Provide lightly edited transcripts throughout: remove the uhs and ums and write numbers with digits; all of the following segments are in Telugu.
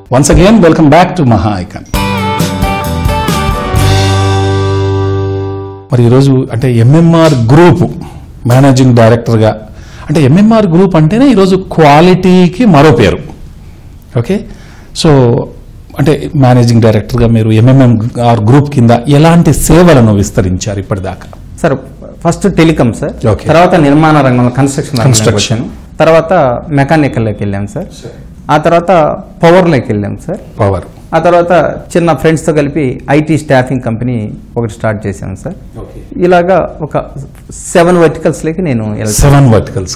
Once again, welcome back to Mahaa Icon. మరి ఈరోజు అంటే MMR గ్రూప్ మేనేజింగ్ డైరెక్టర్గా, అంటే MMR గ్రూప్ అంటేనే ఈరోజు క్వాలిటీకి మరో పేరు. ఓకే, సో అంటే మేనేజింగ్ డైరెక్టర్గా మీరు MMR గ్రూప్ కింద ఎలాంటి సేవలను విస్తరించారు ఇప్పటిదాకా? సార్ ఫస్ట్ టెలికాం సార్, తర్వాత నిర్మాణ రంగంలో కన్స్ట్రక్షన్, తర్వాత మెకానికల్లోకి వెళ్ళాం సార్, ఆ తర్వాత పవర్లోకి వెళ్ళాం సార్, పవర్, ఆ తర్వాత చిన్న ఫ్రెండ్స్తో కలిపి IT స్టాఫింగ్ కంపెనీ ఒకటి స్టార్ట్ చేశాను సార్. ఇలాగా ఒక 7 వర్టికల్స్లోకి నేను 7 వర్టికల్స్.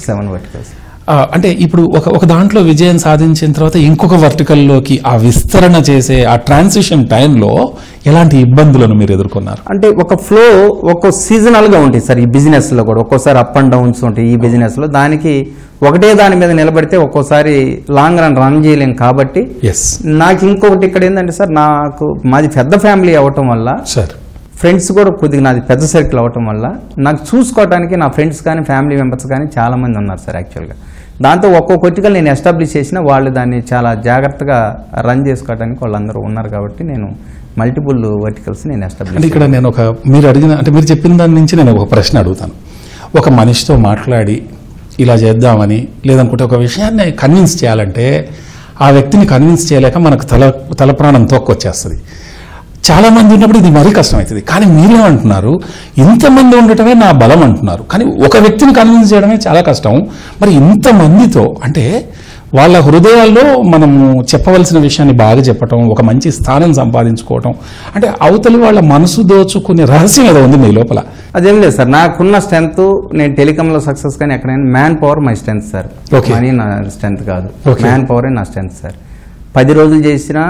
అంటే ఇప్పుడు ఒక దాంట్లో విజయం సాధించిన తర్వాత ఇంకొక వర్టికల్లోకి ఆ విస్తరణ చేసే ఆ ట్రాన్సిషన్ టైంలో ఎలాంటి ఇబ్బందులను మీరు ఎదుర్కొన్నారు? అంటే ఒక ఫ్లో ఒక సీజనల్గా ఉంటుంది సార్ ఈ బిజినెస్లో కూడా. ఒక్కోసారి అప్ అండ్ డౌన్స్ ఉంటాయి ఈ బిజినెస్లో. దానికి ఒకటే దాని మీద నిలబడితే ఒక్కోసారి లాంగ్ రన్ చేయలేం. కాబట్టి నాకు ఇంకొకటి ఇక్కడ ఏంటంటే సార్, మాది పెద్ద ఫ్యామిలీ అవ్వటం వల్ల, ఫ్రెండ్స్ కూడా కొద్దిగా నాది పెద్ద సర్కిల్ అవ్వటం వల్ల నాకు చూసుకోవడానికి నా ఫ్రెండ్స్ కానీ ఫ్యామిలీ మెంబర్స్ కానీ చాలా మంది ఉన్నారు సార్ యాక్చువల్గా. దాంతో ఒక్కొక్క వర్టికల్ నేను ఎస్టాబ్లిష్ చేసిన వాళ్ళు దాన్ని చాలా జాగ్రత్తగా రన్ చేసుకోవడానికి వాళ్ళందరూ ఉన్నారు. కాబట్టి నేను మల్టిపుల్ వర్టికల్స్ నేను ఎస్టాబ్లిష్. అంటే ఇక్కడ నేను మీరు చెప్పిన దాని నుంచి నేను ఒక ప్రశ్న అడుగుతాను. ఒక మనిషితో మాట్లాడి ఇలా చేద్దామని, లేదనుకుంటే ఒక విషయాన్ని కన్విన్స్ చేయాలంటే ఆ వ్యక్తిని కన్విన్స్ చేయలేక మనకు తల ప్రాణం తోక్కొచ్చేస్తుంది. చాలా మంది ఉన్నప్పుడు ఇది మరీ కష్టమవుతుంది. కానీ మీరేమంటున్నారు, ఇంతమంది ఉండటమే నా బలం అంటున్నారు. కానీ ఒక వ్యక్తిని కన్విన్స్ చేయడమే చాలా కష్టం. మరి ఇంతమందితో అంటే వాళ్ళ హృదయాల్లో మనము చెప్పవలసిన విషయాన్ని బాగా చెప్పటం, ఒక మంచి స్థానం సంపాదించుకోవటం, అంటే అవతలి వాళ్ళ మనసు దోచుకునే రహస్యం ఏదో ఉంది మీ లోపల. అదేం లేదు సార్, నాకున్న స్ట్రెంత్, నేను టెలికాంలో సక్సెస్ కానీ ఎక్కడైనా man power my strength sir. Money నా స్ట్రెంత్ కాదు, మ్యాన్ పవరే నా స్ట్రెంత్ సార్. 10 రోజులు చేసినా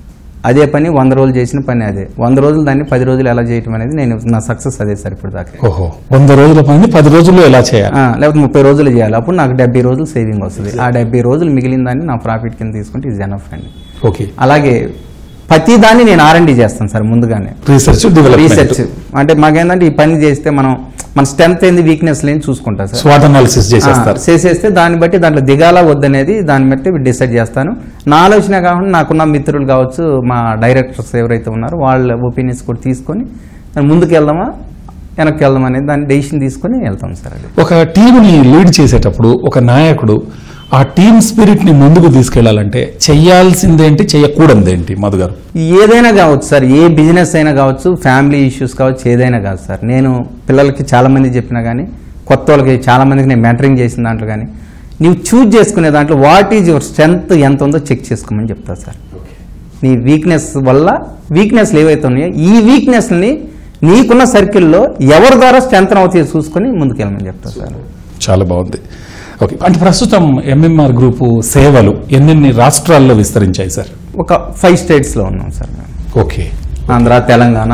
అదే పని, 100 రోజులు చేసిన పని అదే. 100 రోజులు దాన్ని 10 రోజులు ఎలా చేయటం అనేది నా సక్సెస్ అదే సార్ ఇప్పుడు దాకా. 100 రోజుల పని 10 రోజుల్లో ఎలా చేయాలి, లేకపోతే 30 రోజులు చేయాలి. అప్పుడు నాకు 70 రోజులు సేవింగ్ వస్తుంది. ఆ 70 రోజులు మిగిలిన దాన్ని నా ప్రాఫిట్ కింద తీసుకుంటే ఇది ఎనఫ్ అండి. అలాగే ప్రతి దాన్ని నేను R&D చేస్తాను సార్ ముందుగానే. రీసెర్చ్ అంటే మాకేంటంటే ఈ పని చేస్తే మన స్ట్రెంత్ ఏంది, వీక్నెస్ లేని చూసుకుంటా సార్. స్వాట్ అనాలిసిస్ చేసేస్తే దాన్ని బట్టి దాంట్లో దిగాలా వద్దనేది దాన్ని బట్టి డిసైడ్ చేస్తాను. నా ఆలోచన కాకుండా నాకున్న మిత్రులు కావచ్చు, మా డైరెక్టర్స్ ఎవరైతే ఉన్నారో వాళ్ళ ఒపీనియన్స్ కూడా తీసుకొని ముందుకు వెళ్దామా వెనక్కి వెళ్దాం అనేది దాన్ని డెసిషన్ తీసుకొని వెళ్తాం సార్. అది ఒక టీంని లీడ్ చేసేటప్పుడు ఒక నాయకుడు ఆ టీమ్ స్పిరిట్ ని ముందుకు తీసుకెళ్లాలంటే చెయ్యాల్సిందేంటి, చేయకూడదేంటి మధు గారు? ఏదైనా కావచ్చు సార్, ఏ బిజినెస్ అయినా కావచ్చు, ఫ్యామిలీ ఇష్యూస్ కావచ్చు, ఏదైనా కాదు సార్. నేను పిల్లలకి చాలా మంది చెప్పినా కానీ, కొత్త వాళ్ళకి చాలా మందికి నేను మెంటరింగ్ చేసిన దాంట్లో కానీ, నీవు చూజ్ చేసుకునే దాంట్లో వాట్ ఈజ్ యువర్ స్ట్రెంత్ ఎంత ఉందో చెక్ చేసుకోమని చెప్తా సార్. నీ వీక్నెస్ వల్ల వీక్నెస్లు ఏవైతే ఉన్నాయో ఈ వీక్నెస్ని నీకున్న సర్కిల్లో ఎవరి ద్వారా స్ట్రెంత్ అవుతాయో చూసుకొని ముందుకెళ్ళమని చెప్తా సార్. చాలా బాగుంది. ఓకే, అంటే ప్రస్తుతం MMR గ్రూపు సేవలు ఎన్ని రాష్ట్రాల్లో విస్తరించాయి సార్? ఒక 5 స్టేట్స్లో ఉన్నాం సార్. ఓకే, ఆంధ్ర, తెలంగాణ,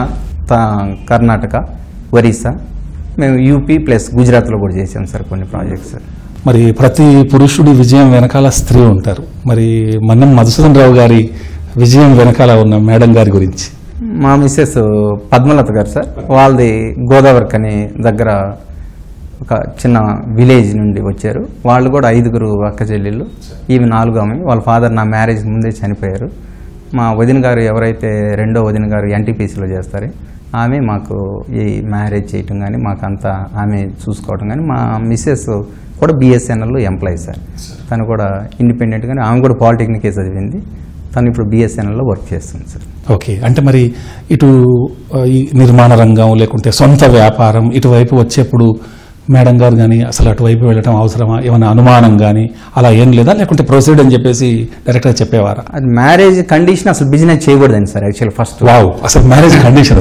కర్ణాటక, ఒరిస్సా, మేము UP ప్లస్ గుజరాత్లో కూడా చేసాం సార్ కొన్ని ప్రాజెక్ట్స్. మరి ప్రతి పురుషుడి విజయం వెనకాల స్త్రీ ఉంటారు. మరి మన్నం మధుసూదన్ రావు గారి విజయం వెనకాల ఉన్న మేడం గారి గురించి? మా మిస్సెస్ పద్మలత గారు సార్, వాళ్ళది గోదావరి కని దగ్గర ఒక చిన్న విలేజ్ నుండి వచ్చారు. వాళ్ళు కూడా 5 అక్క చెల్లెళ్ళు, ఈమె 4వ ఆమె. వాళ్ళ ఫాదర్ నా మ్యారేజ్ ముందే చనిపోయారు. మా వదిన గారు ఎవరైతే రెండో వదిన గారు NTPCలో చేస్తారో ఆమె మాకు ఈ మ్యారేజ్ చేయటం కానీ మాకంతా ఆమె చూసుకోవటం కానీ. మా మిస్సెస్ కూడా BSNLలో ఎంప్లాయీ సార్. తను కూడా ఇండిపెండెంట్గానే, ఆమె కూడా పాలిటెక్నికే చదివింది. తను ఇప్పుడు BSNLలో వర్క్ చేస్తుంది సార్. ఓకే, అంటే మరి ఇటు ఈ నిర్మాణ రంగం లేకుంటే సొంత వ్యాపారం ఇటువైపు వచ్చేప్పుడు మేడం గారు కానీ అసలు అటువైపు వెళ్ళటం అవసరమా, ఏమైనా అనుమానం కానీ అలా ఏం లేదా, లేకుంటే ప్రొసీడ్ అని చెప్పేసి డైరెక్ట్గా చెప్పేవారా? అది మ్యారేజ్ కండిషన్, అసలు బిజినెస్ చేయకూడదండి సార్ యాక్చువల్ ఫస్ట్. అసలు మ్యారేజ్ కండిషన్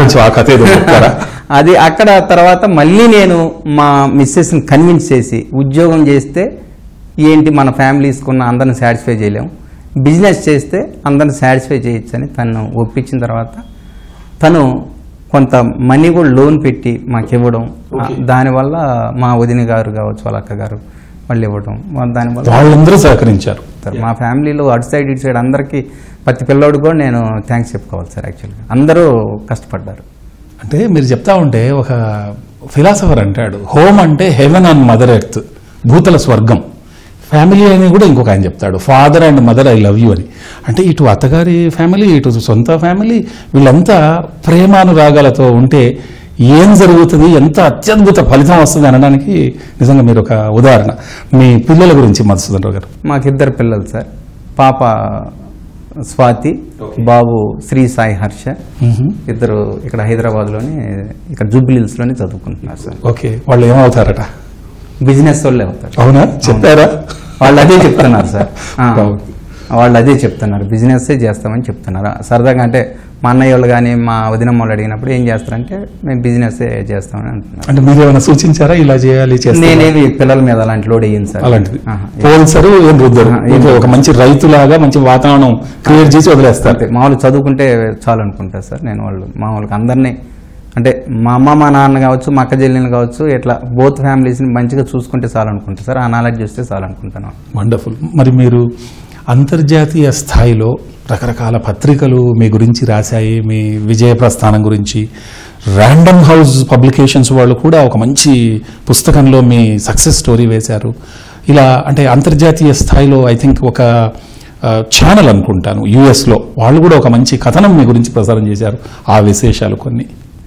అది అక్కడ తర్వాత మళ్ళీ నేను మా మిస్సెస్ని కన్విన్స్ చేసి ఉద్యోగం చేస్తే ఏంటి మన ఫ్యామిలీస్కున్న అందరిని సాటిస్ఫై చేయలేము, బిజినెస్ చేస్తే అందరిని సాటిస్ఫై చేయొచ్చు అని తను ఒప్పించిన తర్వాత తను కొంత మనీ కూడా లోన్ పెట్టి మాకు ఇవ్వడం, దానివల్ల మా వదిన గారు కావచ్చు వాళ్ళ అక్క గారు వాళ్ళు ఇవ్వడం, దానివల్ల వాళ్ళందరూ సహకరించారు. మా ఫ్యామిలీలో అటు సైడ్ ఇటు సైడ్ అందరికీ ప్రతి పిల్లోడు కూడా నేను థ్యాంక్స్ చెప్పుకోవాలి సార్. యాక్చువల్గా అందరూ కష్టపడ్డారు. అంటే మీరు చెప్తా ఉంటే ఒక ఫిలాసఫర్ అంటాడు, హోమ్ అంటే హెవెన్ ఆన్ మదర్ ఎర్త్, భూతల స్వర్గం. ఫ్యామిలీ అని కూడా ఇంకొక ఆయన చెప్తాడు, father and mother I love you అని. అంటే ఇటు అత్తగారి ఫ్యామిలీ, ఇటు సొంత ఫ్యామిలీ, వీళ్ళంతా ప్రేమానురాగాలతో ఉంటే ఏం జరుగుతుంది, ఎంత అత్యద్భుత ఫలితం వస్తుంది అనడానికి నిజంగా మీరు ఒక ఉదాహరణ. మీ పిల్లల గురించి మధుసూదన్ రావు గారు. మాకు 2 పిల్లలు సార్. పాప స్వాతి, బాబు శ్రీ సాయి హర్ష. ఇద్దరు ఇక్కడ హైదరాబాద్లోని, ఇక్కడ జూబ్లీహిల్స్లోని చదువుకుంటున్నారు సార్. ఓకే, వాళ్ళు ఏమవుతారట? బిజినెస్ వాళ్ళే అవుతారు. అవునా, చెప్పారా? వాళ్ళు అదే చెప్తున్నారు సార్. వాళ్ళు అదే చెప్తున్నారు, బిజినెస్ చేస్తామని చెప్తున్నారు సరదాగా. అంటే మా అన్నయ్య వాళ్ళు కానీ మా వదినమ్మ వాళ్ళు అడిగినప్పుడు ఏం చేస్తారంటే మేము బిజినెస్ చేస్తామని అంటున్నారు. అంటే మీరు ఏమైనా సూచించారా ఇలా చేయాలి? నేనేవి పిల్లల మీద అలాంటి లోడ్ అయ్యింది సార్. అలాంటిది పోల్సరు ఏం రుద్దరు, ఒక మంచి రైతులాగా మంచి వాతావరణం క్రియేట్ చేసి వదిలేస్తారు. మామూలు చదువుకుంటే చాలు అనుకుంటారు సార్. నేను వాళ్ళు మామూలుగా అందరినీ, అంటే మా అమ్మ మా నాన్న కావచ్చు, మా అక్క చెల్లెలు కావచ్చు, ఇట్లా బోత్ ఫ్యామిలీస్ని మంచిగా చూసుకుంటే చాలు అనుకుంటారు సార్. ఆ నాలెడ్జ్ చూస్తే చాలు అనుకుంటాను. వండర్ఫుల్. మరి మీరు అంతర్జాతీయ స్థాయిలో రకరకాల పత్రికలు మీ గురించి రాశాయి, మీ విజయ ప్రస్థానం గురించి. ర్యాండమ్ హౌస్ పబ్లికేషన్స్ వాళ్ళు కూడా ఒక మంచి పుస్తకంలో మీ సక్సెస్ స్టోరీ వేశారు. ఇలా అంటే అంతర్జాతీయ స్థాయిలో ఐ థింక్ ఒక ఛానల్ అనుకుంటాను యుఎస్లో, వాళ్ళు కూడా ఒక మంచి కథనం మీ గురించి ప్రసారం చేశారు. ఆ విశేషాలు కొన్ని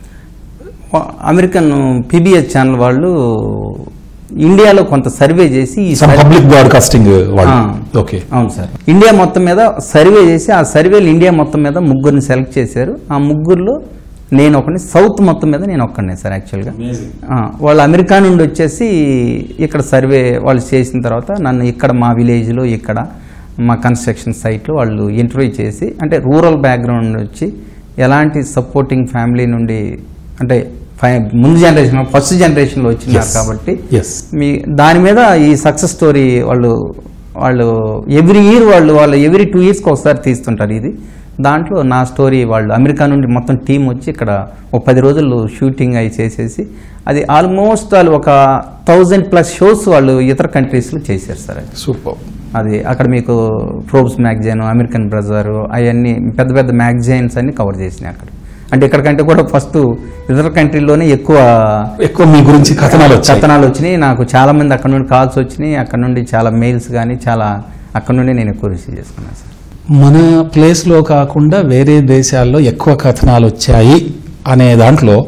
అమెరికన్ పీబీఎస్ ఛానల్ వాళ్ళు ఇండియాలో కొంత సర్వే చేసి పబ్లిక్ బ్రాడ్కాస్టింగ్ ఓకే, అవును సార్, ఇండియా మొత్తం మీద సర్వే చేసి ఆ సర్వేలు ఇండియా మొత్తం మీద 3 సెలెక్ట్ చేశారు. ఆ 3లో నేను ఒకని, సౌత్ మొత్తం మీద నేను ఒక్కనే సార్. యాక్చువల్గా వాళ్ళు అమెరికా నుండి వచ్చేసి ఇక్కడ సర్వే వాళ్ళు చేసిన తర్వాత నన్ను ఇక్కడ మా విలేజ్లో, ఇక్కడ మా కన్స్ట్రక్షన్ సైట్లో వాళ్ళు ఇంటర్వ్యూ చేసి, అంటే రూరల్ బ్యాక్గ్రౌండ్ వచ్చి ఎలాంటి సపోర్టింగ్ ఫ్యామిలీ నుండి, అంటే ముందు జనరేషన్, ఫస్ట్ జనరేషన్లో వచ్చినారు కాబట్టి మీ దాని మీద ఈ సక్సెస్ స్టోరీ వాళ్ళు ఎవ్రీ ఇయర్ వాళ్ళు ఎవ్రీ 2 yearsకి ఒకసారి తీస్తుంటారు ఇది. దాంట్లో నా స్టోరీ వాళ్ళు అమెరికా నుండి మొత్తం టీం వచ్చి ఇక్కడ ఒక 10 రోజులు షూటింగ్ అయి చేసేసి, అది ఆల్మోస్ట్ వాళ్ళు ఒక 1000+ షోస్ వాళ్ళు ఇతర కంట్రీస్లో చేశారు సార్. సూపర్. అది అక్కడ మీకు ఫోర్బ్స్ మ్యాగజైన్, అమెరికన్ బ్రజర్, అవన్నీ పెద్ద పెద్ద మ్యాగజైన్స్ అన్ని కవర్ చేసినాయి అక్కడ. అంటే ఇక్కడికంటే కూడా ఫస్ట్ ఇతర కంట్రీలోనే ఎక్కువ మీ గురించి కథనాలు వచ్చినాయి. నాకు చాలా మంది అక్కడ నుండి కాల్స్ వచ్చినాయి, అక్కడ నుండి చాలా మెయిల్స్ కానీ చాలా అక్కడ నుండి నేను ఎక్కువ రిసీవ్ చేసుకున్నాను సార్. మన ప్లేస్లో కాకుండా వేరే దేశాల్లో ఎక్కువ కథనాలు వచ్చాయి అనే దాంట్లో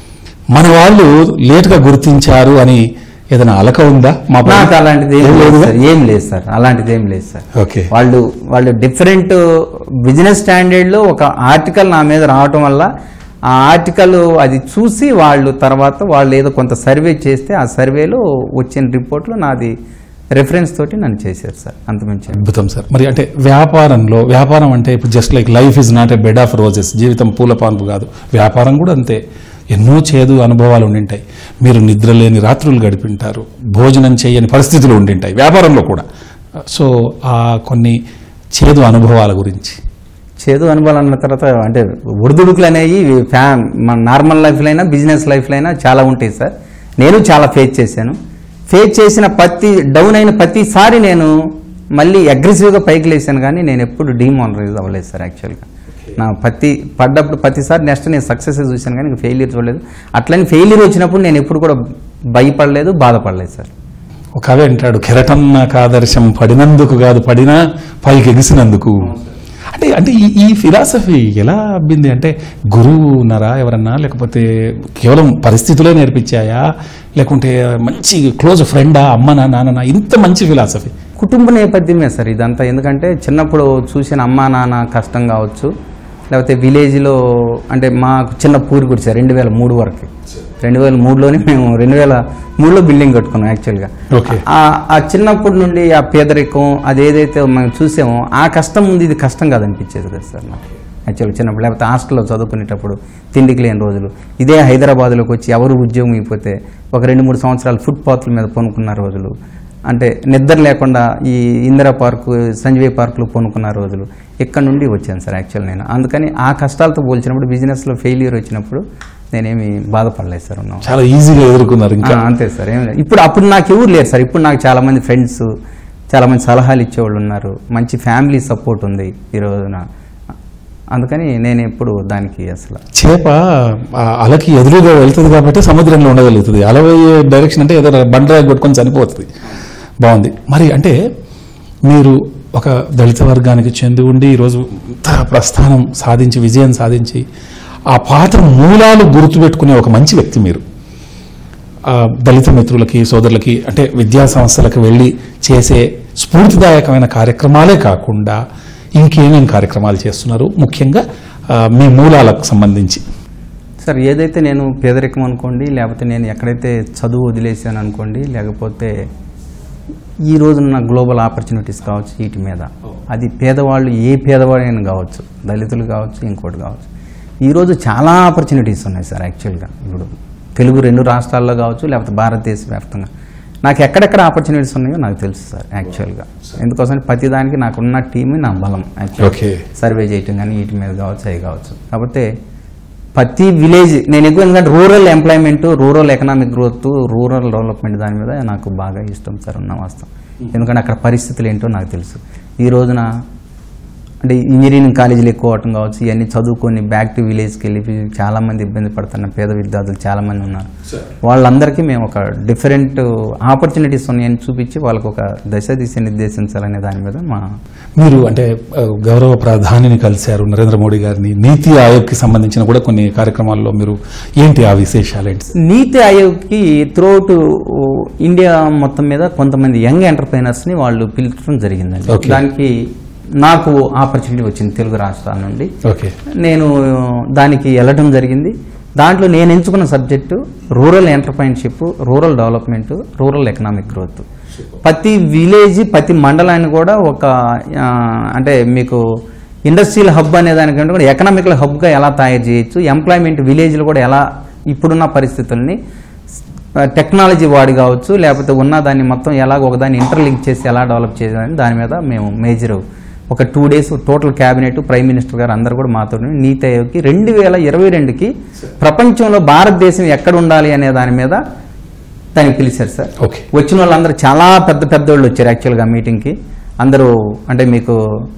మన వాళ్ళు లేటుగా గుర్తించారు అని ఏదైనా అలక ఉందా? నాకు అలాంటిది ఏం లేదు సార్. అలాంటిది ఏం లేదు సార్. ఓకే, వాళ్ళు డిఫరెంట్ బిజినెస్ స్టాండర్డ్లో ఒక ఆర్టికల్ నా మీద రావటం వల్ల ఆ ఆర్టికల్ అది చూసి వాళ్ళు తర్వాత వాళ్ళు ఏదో కొంత సర్వే చేస్తే ఆ సర్వేలో వచ్చిన రిపోర్ట్లో నాది రెఫరెన్స్ తోటి నన్ను చేశారు సార్. అంతమంచి అద్భుతం సార్. మరి అంటే వ్యాపారం అంటే ఇప్పుడు just like life is not a bed of roses, జీవితం పూల పాన్పు కాదు. వ్యాపారం కూడా అంతే, ఎన్నో చేదు అనుభవాలు ఉండింటాయి. మీరు నిద్రలేని రాత్రులు గడిపింటారు, భోజనం చేయని పరిస్థితులు ఉండింటాయి వ్యాపారంలో కూడా. సో ఆ కొన్ని చేదు అనుభవాల గురించి. చేదు అనుభవాలు అన్న తర్వాత అంటే ఒడిదుడుకులు అనేవి మన నార్మల్ లైఫ్లో అయినా బిజినెస్ లైఫ్లో అయినా చాలా ఉంటాయి సార్. నేను చాలా ఫేస్ చేశాను. ఫేస్ చేసిన డౌన్ అయిన ప్రతిసారి నేను మళ్ళీ అగ్రెసివ్గా పైకి లేసాను, కానీ నేను ఎప్పుడు డిమానరైజ్ అవ్వలేదు సార్. యాక్చువల్గా నా పడ్డప్పుడు ప్రతిసారి నెక్స్ట్ నేను సక్సెస్ చూశాను, కానీ ఫెయిల్యూర్ చూడలేదు. అట్లని ఫెయిల్యూర్ వచ్చినప్పుడు నేను ఎప్పుడు కూడా భయపడలేదు, బాధపడలేదు సార్. ఒక కవి అంటాడు, కెరటం నాకు ఆదర్శం పడినందుకు కాదు, పడినా పైకి ఎగిసినందుకు. అంటే ఈ ఫిలాసఫీ ఎలా అబ్బింది? అంటే గురువు ఉన్నారా ఎవరన్నా, లేకపోతే కేవలం పరిస్థితులే నేర్పించాయా, లేకుంటే మంచి క్లోజ్ ఫ్రెండా, అమ్మనా నాన్న? ఇంత మంచి ఫిలాసఫీ కుటుంబ నేపథ్యమే సార్ ఇదంతా. ఎందుకంటే చిన్నప్పుడు చూసిన అమ్మా నాన్న కష్టం కావచ్చు, లేకపోతే విలేజ్లో, అంటే మాకు చిన్న పూరి గుడి సార్ 2003 వరకు. 2003లోనే మేము 2003లో బిల్డింగ్ కట్టుకున్నాం. యాక్చువల్గా ఆ చిన్నప్పటి నుండి ఆ పేదరికం అదేదైతే మేము చూసామో ఆ కష్టం ముందు ఇది కష్టం కాదనిపించేది కదా సార్ నాకు. యాక్చువల్గా చిన్నప్పుడు, లేకపోతే హాస్టల్లో చదువుకునేటప్పుడు తిండికి లేని రోజులు, ఇదే హైదరాబాద్లోకి వచ్చి ఎవరు ఉద్యోగం అయిపోతే ఒక 2-3 సంవత్సరాలు ఫుట్పాత్ల మీద పొనుకున్న రోజులు, అంటే నిద్ర లేకుండా ఈ ఇందిరా పార్కు, సంజయ్ పార్కులు పొనుకున్న రోజులు, ఇక్కడ నుండి వచ్చాను సార్ యాక్చువల్ నేను. అందుకని ఆ కష్టాలతో పోల్చినప్పుడు బిజినెస్లో ఫెయిల్యూర్ వచ్చినప్పుడు నేనేమి బాధపడలేదు సార్. ఉన్నాం చాలా ఈజీగా ఎదుర్కొన్నారు ఇంకా. అంతే సార్. అప్పుడు నాకు ఎవరు లేరు సార్. ఇప్పుడు నాకు చాలా మంది ఫ్రెండ్స్, చాలా మంది సలహాలు ఇచ్చేవాళ్ళు ఉన్నారు, మంచి ఫ్యామిలీ సపోర్ట్ ఉంది ఈ రోజున. అందుకని నేను ఎప్పుడు దానికి అసలు చేప అలకి ఎదురుగా వెళ్తుంది కాబట్టి సముద్రంలో ఉండగలుగుతుంది. అలవయ్యే డైరెక్షన్ అంటే ఏదో బండరాయి కొట్టుకొని చనిపోతుంది. బాగుంది. మరి అంటే మీరు ఒక దళిత వర్గానికి చెంది ఉండి ఈరోజు ఇంత ప్రస్థానం సాధించి విజయం సాధించి ఆ పాత మూలాలు గుర్తుపెట్టుకునే ఒక మంచి వ్యక్తి మీరు. దళిత మిత్రులకి సోదరులకి అంటే విద్యా సంస్థలకు వెళ్ళి చేసే స్ఫూర్తిదాయకమైన కార్యక్రమాలే కాకుండా ఇంకేమేం కార్యక్రమాలు చేస్తున్నారు ముఖ్యంగా మీ మూలాలకు సంబంధించి? సార్, ఏదైతే నేను పేదరికం అనుకోండి, లేకపోతే నేను ఎక్కడైతే చదువు వదిలేసాను అనుకోండి, లేకపోతే ఈ రోజున్న గ్లోబల్ ఆపర్చునిటీస్ కావచ్చు, వీటి మీద అది పేదవాళ్ళు ఏ పేదవాడైనా కావచ్చు, దళితులు కావచ్చు, ఇంకోటి కావచ్చు, ఈరోజు చాలా ఆపర్చునిటీస్ ఉన్నాయి సార్. యాక్చువల్గా ఇప్పుడు తెలుగు 2 రాష్ట్రాల్లో కావచ్చు, లేకపోతే భారతదేశ వ్యాప్తంగా నాకు ఎక్కడెక్కడ ఆపర్చునిటీస్ ఉన్నాయో నాకు తెలుసు సార్. యాక్చువల్గా ఎందుకోసం ప్రతిదానికి నాకున్న టీమే నా బలం. యాక్చువల్గా సర్వే చేయటం కానీ వీటి మీద కావచ్చు, అవి కావచ్చు. కాకపోతే ప్రతి విలేజ్ నేను ఎక్కువ ఎందుకంటే rural employment, rural economic growth, rural development దాని మీద నాకు బాగా ఇష్టం సార్, ఉన్న వాస్తవం. ఎందుకంటే అక్కడ పరిస్థితులు ఏంటో నాకు తెలుసు. ఈ రోజున అంటే ఇంజనీరింగ్ కాలేజీలు ఎక్కువ అవటం కావచ్చు, ఇవన్నీ చదువుకొని బ్యాక్ టు విలేజ్కి వెళ్ళి చాలామంది ఇబ్బంది పడుతున్న పేద విద్యార్థులు చాలామంది ఉన్నారు. వాళ్ళందరికీ మేము ఒక డిఫరెంట్ ఆపర్చునిటీస్ ఉన్నాయని చూపించి వాళ్ళకు ఒక దిశ నిర్దేశించాలనే దాని మీద మీరు అంటే గౌరవ ప్రధానిని కలిశారు, నరేంద్ర మోడీ గారిని. నీతి ఆయోగ్కి సంబంధించిన కూడా కొన్ని కార్యక్రమాల్లో మీరు ఏంటి ఆ విశేషాలు ఏంటి? నీతి ఆయోగ్కి త్రూఅవుట్ ఇండియా మొత్తం మీద కొంతమంది యంగ్ ఎంటర్ప్రైనర్స్ని వాళ్ళు పిలిచడం జరిగిందండి. దానికి నాకు ఆపర్చునిటీ వచ్చింది తెలుగు రాష్ట్రాల నుండి. నేను దానికి వెళ్ళడం జరిగింది. దాంట్లో నేను ఎంచుకున్న subject rural entrepreneurship, rural development, rural economic growth. ప్రతి విలేజ్, ప్రతి మండలాన్ని కూడా ఒక అంటే మీకు ఇండస్ట్రియల్ హబ్ అనే దానికంటే కూడా ఎకనామికల్ హబ్గా ఎలా తయారు చేయొచ్చు, ఎంప్లాయ్మెంట్ విలేజ్లు కూడా ఎలా ఇప్పుడున్న పరిస్థితుల్ని టెక్నాలజీ వాడి కావచ్చు, లేకపోతే ఉన్న దాన్ని మొత్తం ఎలాగ ఒకదాన్ని ఇంటర్లింక్ చేసి ఎలా డెవలప్ చేయాలని దాని మీద మేము మేజర్ ఒక 2 days total cabinet, prime minister గారు అందరూ కూడా మాతో నీతి ఆయోగ్కి 2022కి ప్రపంచంలో భారతదేశం ఎక్కడ ఉండాలి అనే దాని మీద దానికి పిలిచారు సార్. వచ్చిన వాళ్ళందరూ చాలా పెద్ద వాళ్ళు వచ్చారు యాక్చువల్గా మీటింగ్కి. అందరూ అంటే మీకు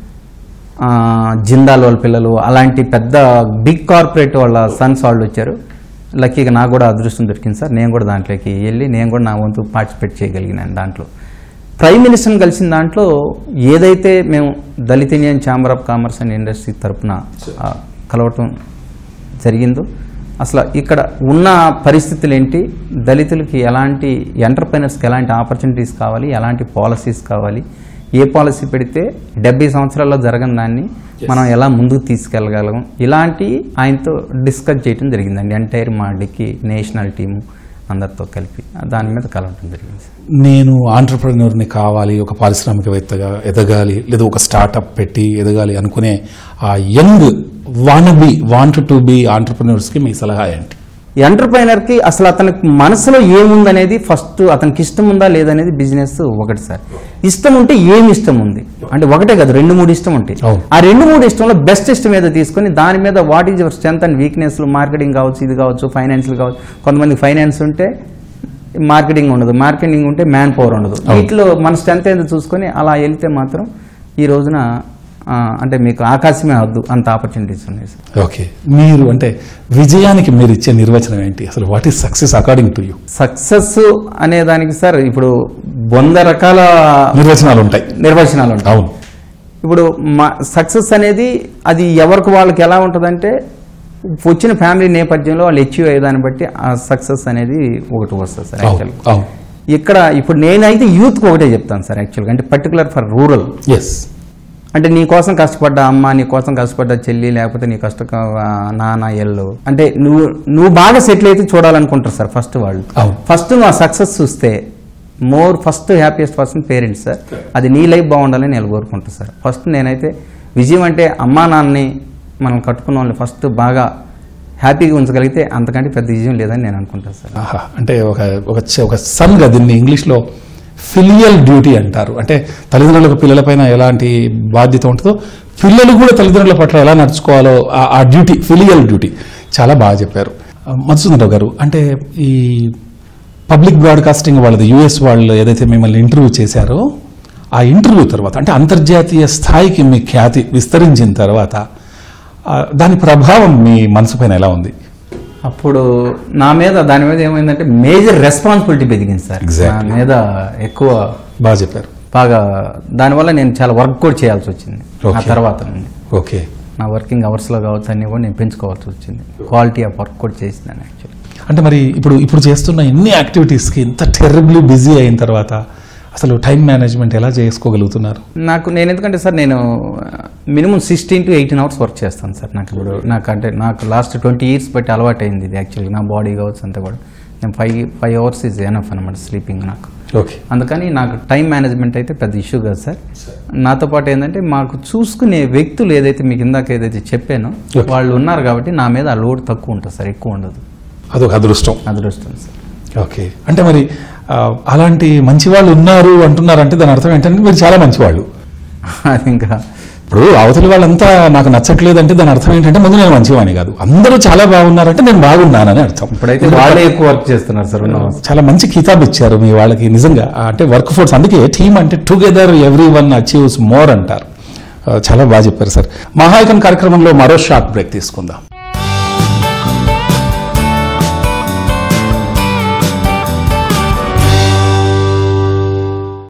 జిందాల్ వాళ్ళ పిల్లలు, అలాంటి పెద్ద బిగ్ కార్పొరేట్ వాళ్ళ సన్స్ వాళ్ళు వచ్చారు. లక్కీగా నాకు కూడా అదృష్టం దొరికింది సార్. నేను కూడా దాంట్లోకి వెళ్ళి నేను కూడా నా వంతు పార్టిసిపేట్ చేయగలిగినాను. దాంట్లో ప్రైమ్ మినిస్టర్ని కలిసిన దాంట్లో ఏదైతే మేము Dalit Indian chamber of commerce and industry తరఫున కలవటం జరిగిందో, అసలు ఇక్కడ ఉన్న పరిస్థితులు ఏంటి, దళితులకి ఎలాంటి ఎంటర్ప్రైనర్స్కి ఎలాంటి ఆపర్చునిటీస్ కావాలి, ఎలాంటి పాలసీస్ కావాలి, ఏ పాలసీ పెడితే 70 సంవత్సరాల్లో జరగని దాన్ని మనం ఎలా ముందుకు తీసుకెళ్ళగలం, ఇలాంటి ఆయనతో డిస్కస్ చేయడం జరిగిందండి. ఎంటైర్ మా డికి నేషనల్ టీము అందరితో కలిపి దాని మీద కలవటం జరిగింది. నేను ఆంటర్ప్రెన్యూర్ని కావాలి, ఒక పారిశ్రామికవేత్తగా ఎదగాలి, లేదా ఒక స్టార్టప్ పెట్టి ఎదగాలి అనుకునే ఆ యంగ్ వాంట్ టు బి ఆంటర్ప్రెన్యూర్స్కి మీ సలహా ఏంటి? ఎంటర్ప్రైనర్కి అసలు అతనికి మనసులో ఏముందనేది ఫస్ట్, అతనికి ఇష్టం ఉందా లేదనేది బిజినెస్ ఒకటి సార్. ఇష్టం ఉంటే ఏమి ఇష్టం ఉంది అంటే ఒకటే కాదు, 2-3 ఇష్టం ఉంటాయి. ఆ 2-3 ఇష్టంలో బెస్ట్ ఇష్టం ఏదో తీసుకొని దాని మీద what is your strength and weakness, marketing కావచ్చు, ఇది కావచ్చు, ఫైనాన్షియల్ కావచ్చు. కొంతమంది ఫైనాన్స్ ఉంటే మార్కెటింగ్ ఉండదు, మార్కెటింగ్ ఉంటే మ్యాన్ పవర్ ఉండదు. వీటిలో మన స్ట్రెంత్ ఏదో చూసుకొని అలా వెళ్తే మాత్రం ఈ రోజున అంటే మీకు ఆకాశమే వద్దు, అంత ఆపర్చునిటీస్ ఉన్నాయి సార్. ఓకే, మీరు అంటే విజయానికి మీరు ఇచ్చే నిర్వచనం ఏంటి అసలు? What is success according to you? Success అనే దానికి సార్ ఇప్పుడు 100 రకాల నిర్వచనాలు ఉంటాయి. అవును. ఇప్పుడు సక్సెస్ అనేది అది ఎవరికి వాళ్ళకి ఎలా ఉంటుందంటే వచ్చిన ఫ్యామిలీ నేపథ్యంలో వాళ్ళు అచీవ్ అయ్యేదాన్ని బట్టి ఆ సక్సెస్ అనేది ఒకటి వస్తుంది సార్. యాక్చువల్గా ఇక్కడ ఇప్పుడు నేనైతే యూత్కి ఒకటే చెప్తాను సార్ యాక్చువల్గా, అంటే పర్టికులర్ ఫర్ రూరల్. అంటే నీ కోసం కష్టపడ్డ అమ్మ, నీ కోసం కష్టపడ్డ చెల్లి, లేకపోతే నీ నాన్న ఎల్లు అంటే నువ్వు బాగా సెటిల్ అయితే చూడాలనుకుంటారు సార్ ఫస్ట్ వాళ్ళు. ఫస్ట్ నువ్వు ఆ సక్సెస్ చూస్తే first happiest person parents sir. అది నీ లైఫ్ బాగుండాలని నేను కోరుకుంటాను సార్. ఫస్ట్ నేనైతే విజయం అంటే అమ్మా నాన్నని మనం కట్టుకున్న వాళ్ళని ఫస్ట్ బాగా హ్యాపీగా ఉంచగలిగితే అంతకంటే పెద్ద విజయం లేదని నేను అనుకుంటాను సార్. అంటే ఒక సన్గా దీన్ని ఇంగ్లీష్లో ఫిలియల్ డ్యూటీ అంటారు. అంటే తల్లిదండ్రులకు పిల్లలపైన ఎలాంటి బాధ్యత ఉంటుందో పిల్లలు కూడా తల్లిదండ్రుల పట్ల ఎలా నడుచుకోవాలో ఆ డ్యూటీ, ఫిలియల్ డ్యూటీ. చాలా బాగా చెప్పారు మధుసూదన్ గారు. అంటే ఈ పబ్లిక్ బ్రాడ్కాస్టింగ్ వాళ్ళది, యుఎస్ వాళ్ళు ఏదైతే మిమ్మల్ని ఇంటర్వ్యూ చేశారో ఆ ఇంటర్వ్యూ తర్వాత అంటే అంతర్జాతీయ స్థాయికి మీ ఖ్యాతి విస్తరించిన తర్వాత దాని ప్రభావం మీ మనసు పైన ఎలా ఉంది? అప్పుడు నా మీద దాని మీద ఏమైందంటే మేజర్ రెస్పాన్సిబిలిటీ పెరిగింది సార్. నా మీద ఎక్కువ బాగా చెప్పారు. బాగా దానివల్ల నేను చాలా వర్క్ కూడా చేయాల్సి వచ్చింది. ఆ తర్వాత నుండి ఓకే, నా వర్కింగ్ అవర్స్లో కావచ్చు అన్నీ కూడా నేను పెంచుకోవాల్సి వచ్చింది. క్వాలిటీ ఆఫ్ వర్క్ కూడా చేసినాను యాక్చువల్లీ. అంటే మరి ఇప్పుడు చేస్తున్న ఇన్ని యాక్టివిటీస్కి ఇంత టెర్రబ్లీ బిజీ అయిన తర్వాత అసలు టైం మేనేజ్మెంట్ ఎలా చేసుకోగలుగుతున్నారు? నేను ఎందుకంటే సార్ నేను మినిమం 16 to 18 hours వర్క్ చేస్తాను సార్. నాకు లాస్ట్ 20 years బట్టి అలవాటు అయింది ఇది యాక్చువల్లీ. నా బాడీ కావచ్చు అంతా కూడా నేను 5 hours ఈజ్ ఎనఫ్ అనమాట స్లీపింగ్ నాకు. ఓకే, అందుకని నాకు టైం మేనేజ్మెంట్ అయితే పెద్ద ఇష్యూ కాదు సార్. నాతో పాటు ఏంటంటే మాకు చూసుకునే వ్యక్తులు ఏదైతే మీకు ఇందాక ఏదైతే చెప్పానో వాళ్ళు ఉన్నారు కాబట్టి నా మీద ఆ లోడ్ తక్కువ ఉంటుంది సార్, ఎక్కువ ఉండదు. అదొక అదృష్టం సార్. ఓకే, అంటే మరి అలాంటి మంచి వాళ్ళు ఉన్నారు అంటున్నారంటే దాని అర్థం ఏంటంటే మీరు చాలా మంచివాళ్ళు. అది ఇంకా ఇప్పుడు అవతలి వాళ్ళంతా నాకు నచ్చట్లేదు అంటే దాని అర్థం ఏంటంటే ముందు నేను మంచివాణి కాదు, అందరూ చాలా బాగున్నారంటే నేను బాగున్నానని అర్థం. ఇప్పుడైతే వాళ్ళే ఎక్కువ వర్క్ చేస్తున్నారు సార్. చాలా మంచి కితాబ్ ఇచ్చారు మీ వాళ్ళకి నిజంగా. అంటే వర్క్ ఫోర్స్, అందుకే టీమ్ అంటే together every one achieves more అంటారు. చాలా బాగా చెప్పారు సార్. మహాయకన్ కార్యక్రమంలో మరో షార్ట్ బ్రేక్ తీసుకుందాం.